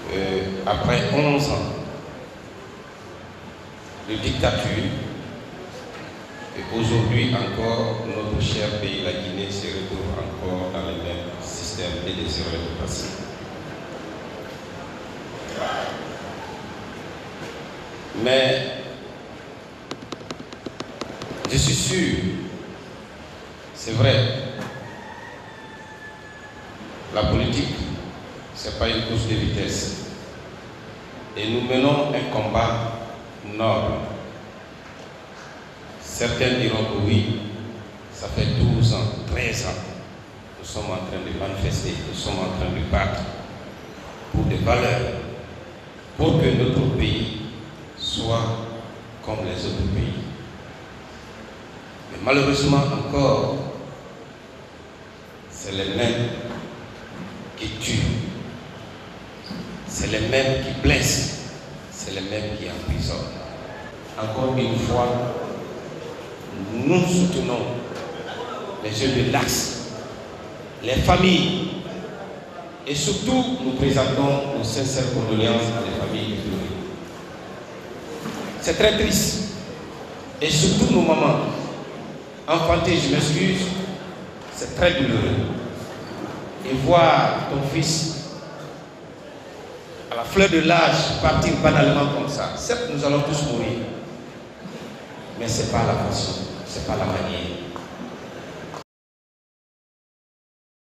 après 11 ans de dictature, et aujourd'hui encore, notre cher pays, la Guinée, se retrouve encore dans le même système et désireux de passer. Mais je suis sûr, c'est vrai, la politique, ce n'est pas une course de vitesse. Et nous menons un combat noble. Certains diront que oui, ça fait 12 ans, 13 ans. Nous sommes en train de manifester, nous sommes en train de battre pour des valeurs, pour que notre pays soit comme les autres pays. Mais malheureusement encore, c'est les mêmes qui tuent, c'est les mêmes qui blessent, c'est les mêmes qui emprisonnent. Encore une fois, nous soutenons les jeunes de l'Axe, les familles, et surtout nous présentons nos sincères condoléances à les familles déplorées. C'est très triste, et surtout nos mamans, enfantées, je m'excuse, c'est très douloureux. Et voir ton fils à la fleur de l'âge partir banalement comme ça, certes nous allons tous mourir, mais ce n'est pas la façon, ce n'est pas la manière.